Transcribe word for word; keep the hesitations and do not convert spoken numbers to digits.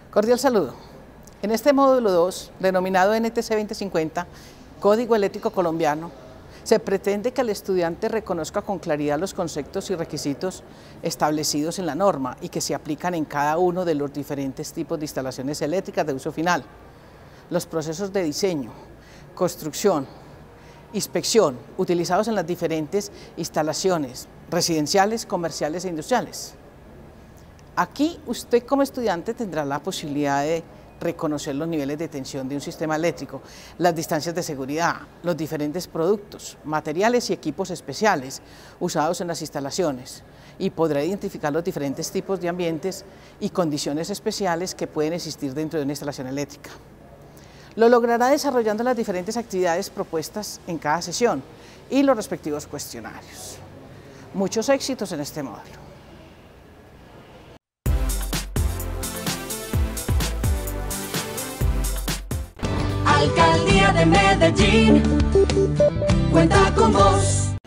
Cordial saludo. En este módulo dos, denominado N T C veinte cincuenta, Código Eléctrico Colombiano, se pretende que el estudiante reconozca con claridad los conceptos y requisitos establecidos en la norma y que se aplican en cada uno de los diferentes tipos de instalaciones eléctricas de uso final, los procesos de diseño, construcción, inspección, utilizados en las diferentes instalaciones residenciales, comerciales e industriales. Aquí usted como estudiante tendrá la posibilidad de reconocer los niveles de tensión de un sistema eléctrico, las distancias de seguridad, los diferentes productos, materiales y equipos especiales usados en las instalaciones, y podrá identificar los diferentes tipos de ambientes y condiciones especiales que pueden existir dentro de una instalación eléctrica. Lo logrará desarrollando las diferentes actividades propuestas en cada sesión y los respectivos cuestionarios. Muchos éxitos en este módulo. Alcaldía de Medellín, cuenta con vos.